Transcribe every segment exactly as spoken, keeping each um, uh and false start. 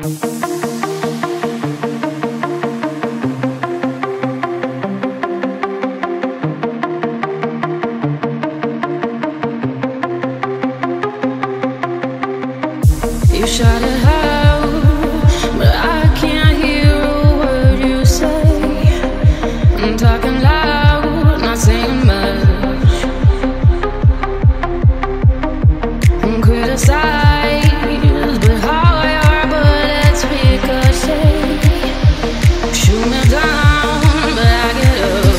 You shout it out, but I can't hear a word you say. I'm talking loud, not saying much. I'm criticized, but how your bullets ricochet. Shoot me down, but I get up.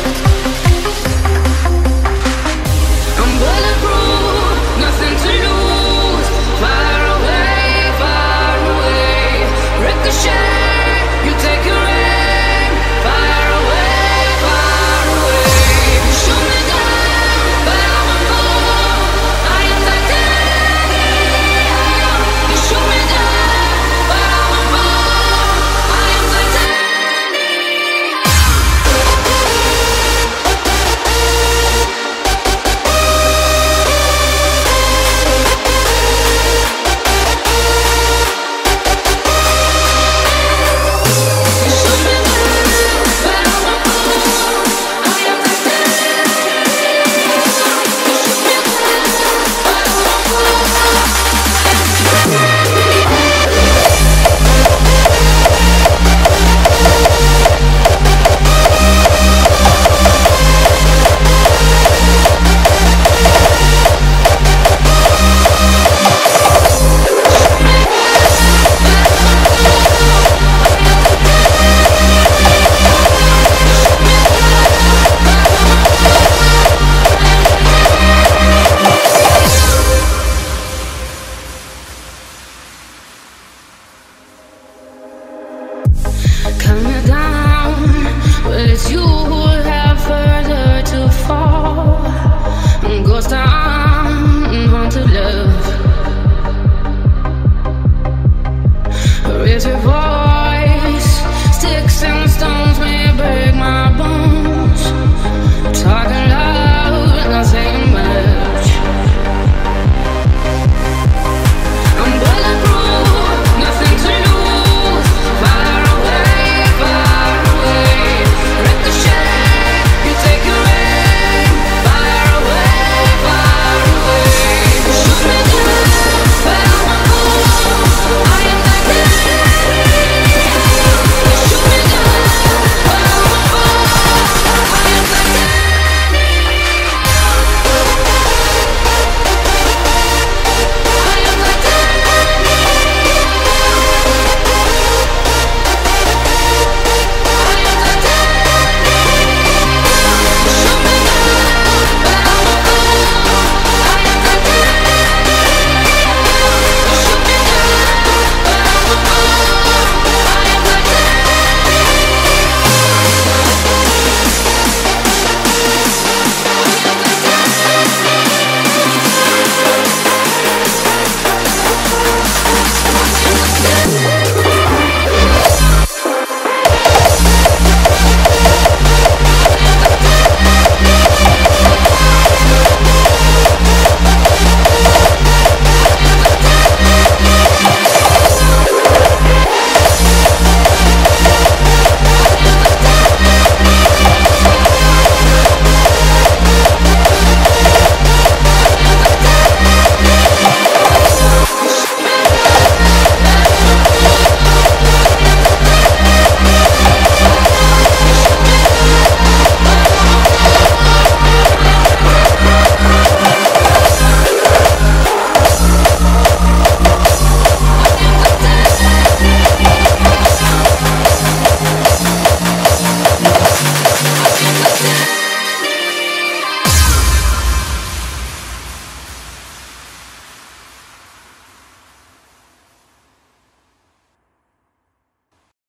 I'm bulletproof, nothing to lose. Fire ricochet, you take your aim. Fire away, far away. Shoot me down, but I won't fall. I am titanium. You shoot me down, but I won't fall. I am titanium. Cut me down, but it's you who have further to fall.